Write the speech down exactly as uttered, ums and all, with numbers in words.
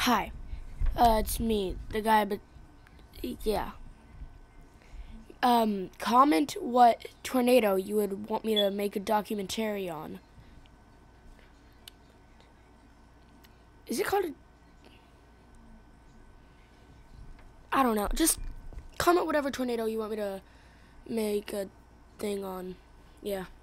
Hi, uh, it's me, the guy, but yeah. Um, comment what tornado you would want me to make a documentary on. Is it called a, I don't know. Just comment whatever tornado you want me to make a thing on. Yeah.